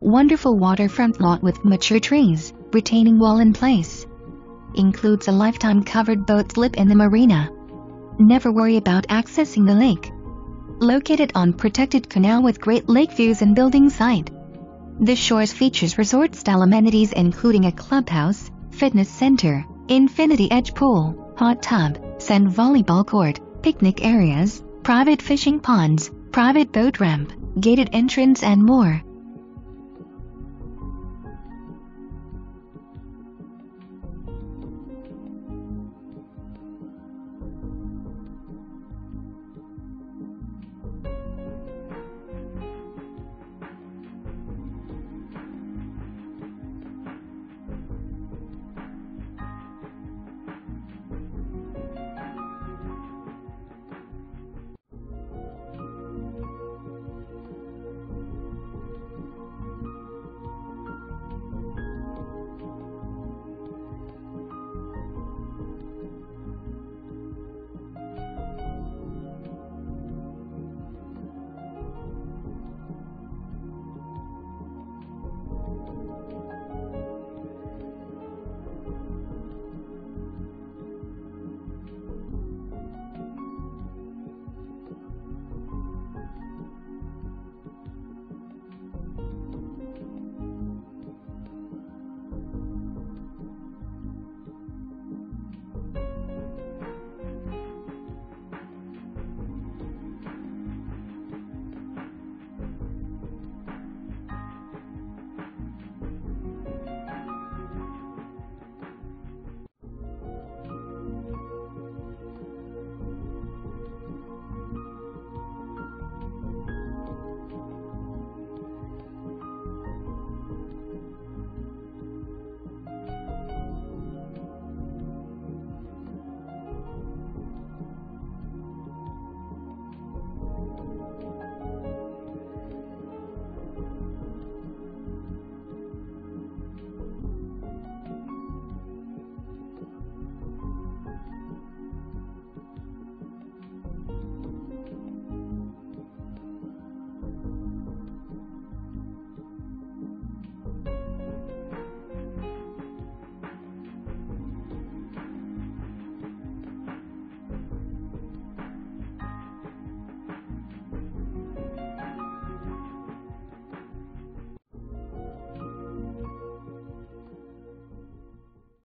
Wonderful waterfront lot with mature trees, retaining wall in place. Includes a lifetime covered boat slip in the marina. Never worry about accessing the lake. Located on protected canal with great lake views and building site. The shores features resort-style amenities including a clubhouse, fitness center, infinity edge pool, hot tub, sand volleyball court, picnic areas, private fishing ponds, private boat ramp, gated entrance and more.